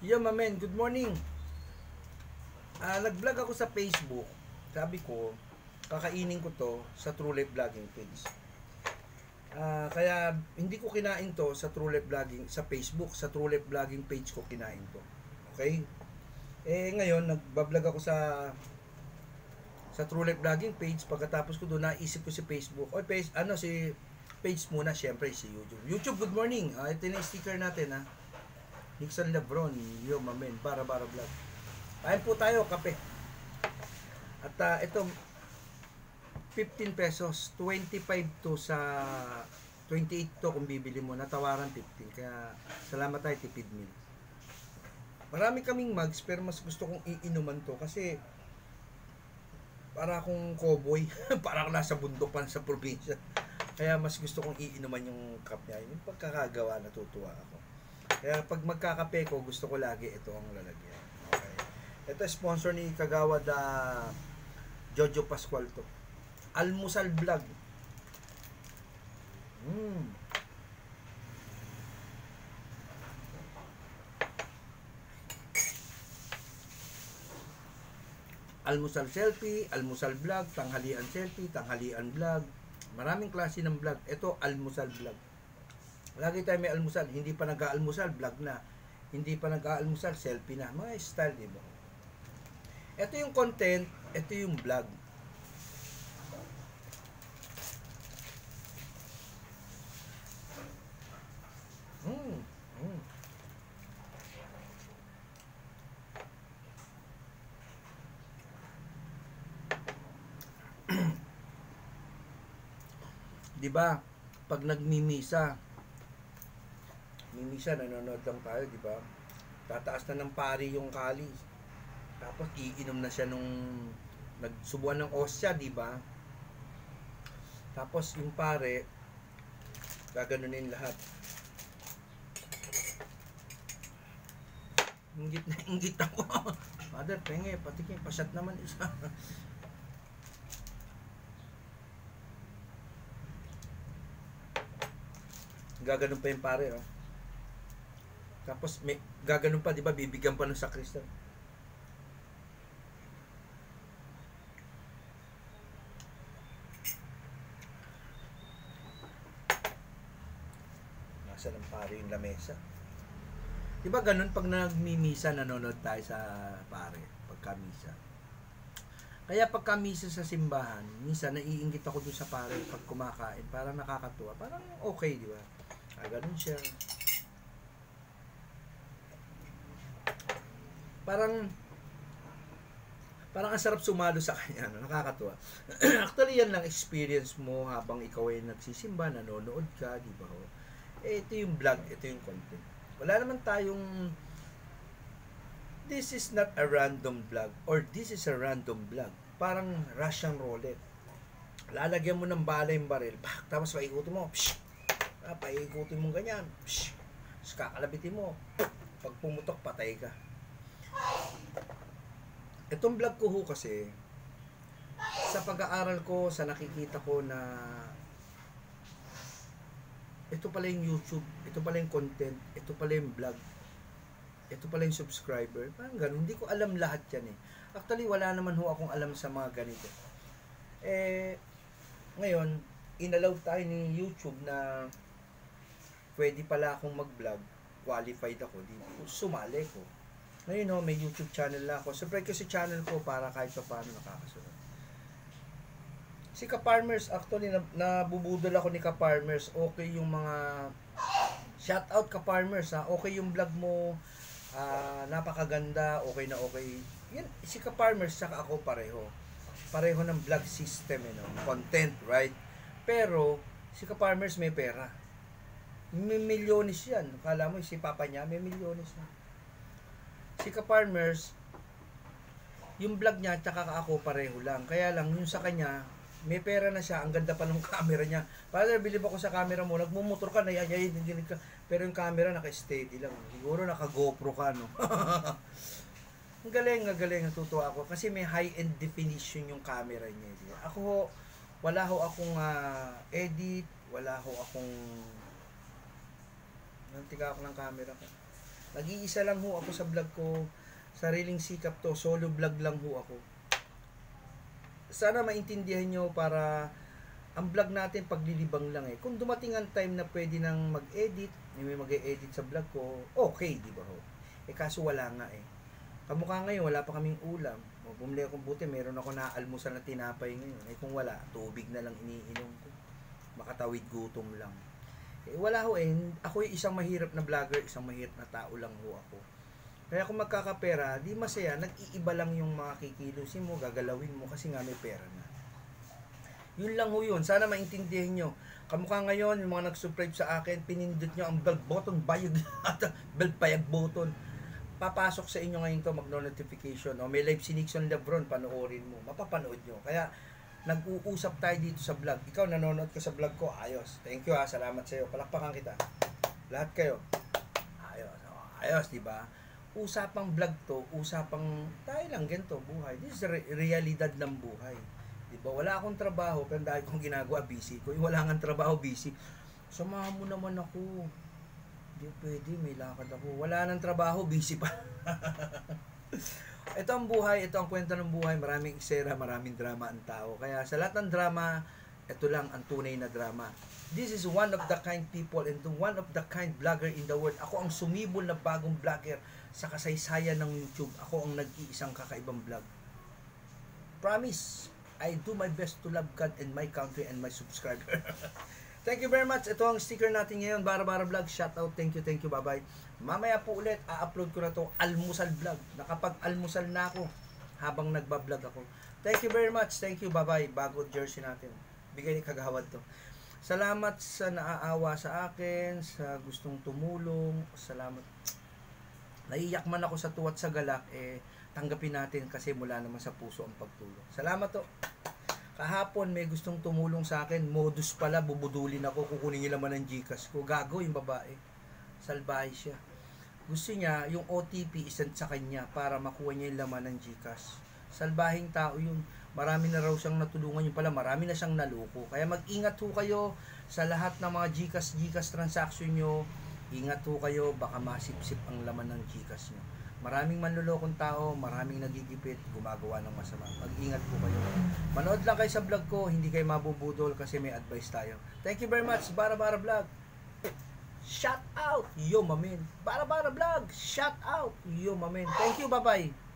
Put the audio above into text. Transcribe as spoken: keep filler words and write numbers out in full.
Yo, mamen, good morning. Ah, nag-vlog ako sa Facebook. Sabi ko, kakainin ko to sa True Life Vlogging page. Ah, kaya hindi ko kinain to sa True Life Vlogging sa Facebook, sa True Life Vlogging page ko kinain to. Okay? Eh ngayon nagba-vlog ako sa sa True Life Vlogging page. Pagkatapos ko doon naisip ko si Facebook. Oy, page, ano si page muna, syempre si YouTube. YouTube, good morning. Ah, ito na yung sticker natin ha. Nixon Lebron, yo mamen, bara bara vlog. Kain po tayo, kape. At uh, ito, fifteen pesos, twenty-five to sa twenty-eight to kung bibili mo, natawaran fifteen. Kaya salamat tayo, tipid meal. Marami kaming mugs, pero mas gusto kong iinuman to kasi para akong cowboy, para akong nasa bundok pa sa probinsya. Kaya mas gusto kong iinuman yung cup niya. Yung pagkakagawa, natutuwa ako. Kaya pag magkakape ko, gusto ko lagi ito ang lalagyan. Okay. Ito sponsor ni Kagawad uh, Jojo Pascual to. Almusal Vlog. Mm. Almusal selfie, almusal vlog, tanghalian selfie, tanghalian vlog. Maraming klase ng vlog. Ito, almusal vlog. Lagi tayo may almusal. Hindi pa nag-aalmusal, vlog na. Hindi pa nag-aalmusal, selfie na. Mga style, di ba? Ito yung content, ito yung vlog. Hmm. Hmm. Di ba? Pag nagmimisa, mimisa, nanonood lang tayo, di ba? Tataas na ng pari yung kali. Tapos iinom na siya nung nagsubuan ng osya, di ba? Tapos yung pare, gaganunin lahat. Inggit na inggit ako. Mother, penge, pati kayo, pasyat naman isa. Gaganon pa yung pare, oh. Tapos may gaganon pa, 'di ba? Bibigyan pa ng sakristan. Nasa ng pare yung lamesa. 'Di ba ganun pag nagmimisa, nanonood tayo sa pare pagkamisa. Kaya pagkamisa sa simbahan, minsan naiinggit ako dun sa pare pag kumakain, parang nakakatuwa, parang okay, 'di ba? Ah, ganun siya. Parang parang ang sarap sumalo sa kanya, no? Nakakatuwa. Actually, yan lang experience mo habang ikaw ay nagsisimba, nanonood ka, di ba? Eh, ito yung vlog, ito yung content. Wala naman tayong this is not a random vlog or this is a random vlog. Parang Russian roulette. Lalagyan mo ng bala yung baril, bah, tapos paikutin mo, psh, ah, paikutin mo ganyan, psh, tapos kakalabitin mo, pag pumutok, patay ka. Itong vlog ko ho kasi, sa pag-aaral ko, sa nakikita ko na ito pala yung YouTube, ito pala yung content, ito pala yung vlog, ito pala yung subscriber, parang ganun. Hindi ko alam lahat yan eh. Actually, wala naman ho akong alam sa mga ganito. Eh, ngayon, inallow tayo ni YouTube na pwede pala akong mag-vlog, qualified ako, di sumali ko. Ngayon ho, may YouTube channel na ako. Subscribe ko sa channel ko para kahit pa paano nakakasunod. Si Ka-Farmers, actually, nabubudol ako ni Ka-Farmers. Okay yung mga shout out Ka-Farmers, ha. Okay yung vlog mo. Uh, napakaganda. Okay na okay. Yan, si Ka-Farmers saka ako pareho. Pareho ng vlog system, you know, content, right? Pero, si Ka-Farmers may pera. May milyones yan. Kala mo, si papa niya, may milyones na. Si Ka-Farmers, yung vlog niya tsaka ako pareho lang. Kaya lang, yung sa kanya, may pera na siya. Ang ganda pa ng camera niya. Para bilib ako sa camera mo, nagmumotor ka, nayayayin, ka. Pero yung camera naka-steady lang. Siguro naka-GoPro ka, no? Ang galing, ang galing, natutuwa ako. Kasi may high-end definition yung camera niya. Ako, wala ho akong uh, edit, wala ho akong... Nantika ako ng camera ko. Nag-iisa lang ho ako sa vlog ko. Sariling sikap to. Solo vlog lang ho ako. Sana maintindihan nyo para ang vlog natin paglilibang lang eh. Kung dumating ang time na pwede nang mag-edit, may mag-edit sa vlog ko, okay, di ba ho? Eh kaso wala nga eh. Kamukha ngayon, wala pa kaming ulam. O, bumili akong buti, meron ako na almusal na tinapay ngayon. Eh kung wala, tubig na lang iniinom ko. Makatawid gutom lang. Eh wala ho eh. Ako yung isang mahirap na vlogger, isang mahirap na tao lang ho ako. Kaya kung magkakapera, di masaya, nag-iiba lang yung mga kikilusin mo, gagalawin mo kasi nga may pera na. Yun lang ho yun. Sana maintindihan nyo. Kamukha ngayon, yung mga nag-subscribe sa akin, pinindot nyo ang bell button, bayag, bell payag button. Papasok sa inyo ngayon to, mag-notification. O, may live si Nixon Lebron, panoorin mo. Mapapanood nyo. Kaya, nag-uusap tayo dito sa vlog. Ikaw, nanonood ka sa vlog ko, ayos. Thank you ha, salamat sa iyo. Palakpakan kita. Lahat kayo. Ayos. O, ayos, di ba? Usapang vlog to, usapang tayo lang ganito, buhay. This is re- realidad ng buhay. Diba? Wala akong trabaho, pero dahil kong ginagawa, busy ko. Yung wala nga trabaho, busy. Samahan mo naman ako. Hindi pwede, may lakad ako. Wala nang trabaho, busy pa. Ito ang buhay, ito ang kwento ng buhay. Maraming eksena, maraming drama ang tao. Kaya sa lahat ng drama, ito lang ang tunay na drama. This is one of the kind people and one of the kind vlogger in the world. Ako ang sumibol na bagong vlogger sa kasaysayan ng YouTube. Ako ang nag-iisang kakaibang vlog. Promise. I do my best to love God and my country and my subscriber. Thank you very much. Ito ang sticker natin ngayon. Bara Bara Vlog. Shout out. Thank you, thank you. Bye-bye. Mamaya po ulit, a-upload ko na to almusal vlog. Nakapag-almusal na ako habang nagbablog ako. Thank you very much. Thank you. Bye-bye. Bago jersey natin. Bigay ni Kagawad to. Salamat sa naaawa sa akin, sa gustong tumulong. Salamat. Naiyak man ako sa tuwat sa galak, eh, tanggapin natin kasi mula naman sa puso ang pagtulong. Salamat to. Kahapon may gustong tumulong sa akin, modus pala, bubudulin ako, kukunin niya laman ng Gcash ko. Gago yung babae. Salbahe siya. Gusto niya, yung O T P isend sa kanya para makuha niya yung laman ng Gcash. Salbahing tao yun. Marami na raw siyang natulungan, yung pala marami na siyang naloko. Kaya mag-ingat ho kayo sa lahat ng mga Gcash, Gcash transaction nyo. Ingat ho kayo, baka masipsip ang laman ng Gcash nyo. Maraming manlulokong tao, maraming nagigipit, gumagawa ng masama. Mag-ingat po kayo. Manood lang kayo sa vlog ko, hindi kayo mabubudol kasi may advice tayo. Thank you very much, Bara Bara Vlog. Shout out, yo mamen. Bara Bara Vlog, shout out, yo mamen. Thank you, bye-bye.